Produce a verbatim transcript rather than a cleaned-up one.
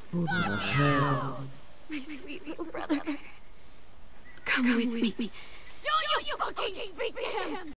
Who the hell? My sweet little brother. Come with me. Do you fucking speak to him?